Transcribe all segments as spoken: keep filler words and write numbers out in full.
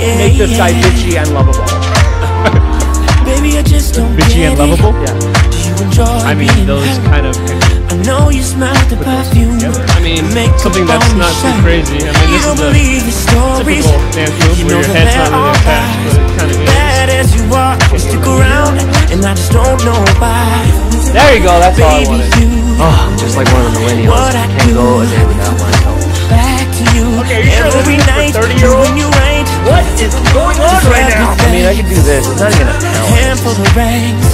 make this guy bitchy and lovable. Baby, I just don't Bitchy and lovable? Yeah. Do you enjoy I mean, those kind of... I know you smell the perfume. I mean, something that's not too crazy. I mean, this is a typical dance move where your head's not really attached, but it kind of is. Bad as you are, stick around, and I just don't know why. There you go, that's all I wanted. Oh, just like one of the millennials. I can't go a day without myself. Back to you. Okay, you sure every this is night for thirty year olds? when you ain't. What is going on right now? I mean, I could do this. It's not even a Handful of rings.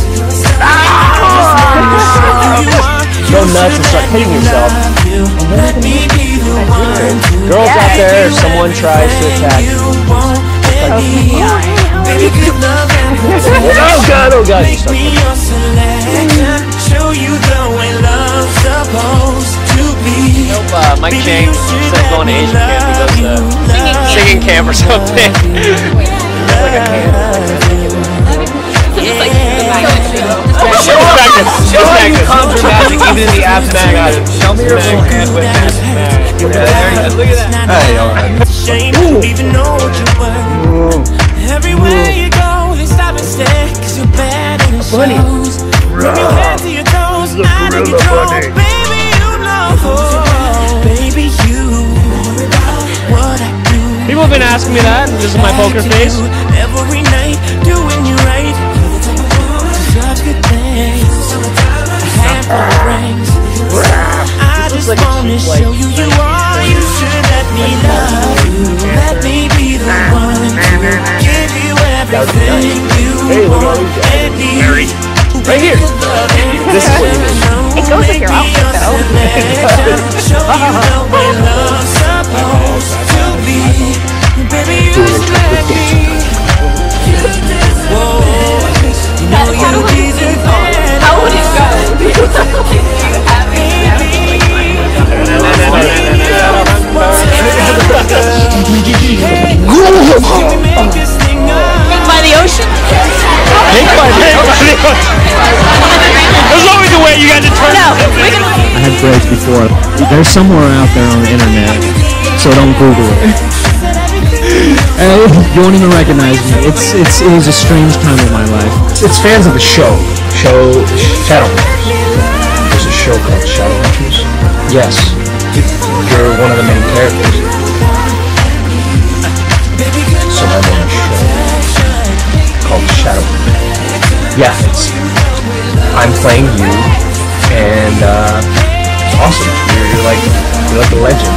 Go nuts and start hitting yourself. Let me be the one to Girls out there, if someone tries to attack you. baby, good love and Oh God, oh God. make me your selection. Show you the way love's supposed to be. Nope, uh, Mike Chang, instead of going to Asian camp, he goes to singing camp or something. It's like a camp. Show how you conjure magic even in the abstract. Show me your full hand with magic. Look at that. Hey, alright. It's a shame you don't even know what you were. Everywhere you go, they stop and stare, cause you're bad and it shows. From your head to your toes, out of control. Baby, you know. Baby, you. What I do. People have been asking me that, and this is my poker face. Every night, doing you right. Such good things. A handful of rings. I just wanna show you you are. You should let me love you. Let me be the one to give you everything you want and need. Right here. This is what you mean. It goes with your outfit though. Show you the way love's supposed to be. Baby, you just let me. Whoa. You know you deserve it. How would it go? By the ocean? There's always a way you got to turn No, it. we can. I had breaks before. There's somewhere out there on the internet, so don't Google it. Uh, you won't even recognize me. It's it's it was a strange time in my life. It's fans of the show. Show Shadowhunters. There's a show called Shadowhunters. Yes, you're one of the main characters. So I'm on a show called Shadowhunters. Yeah, it's I'm playing you, and uh, it's awesome. You're, you're like you're like a legend.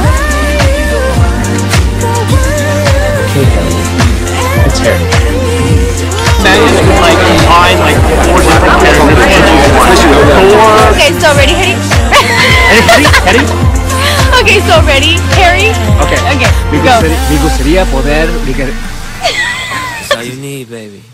Okay, Harry. It's Harry. Imagine like combine like four different characters. Okay, so ready, Harry? Eddie, Eddie? Okay, so ready, Harry? Okay. Okay, Me go. gustaría, me gustaría poder... That's all you need, baby.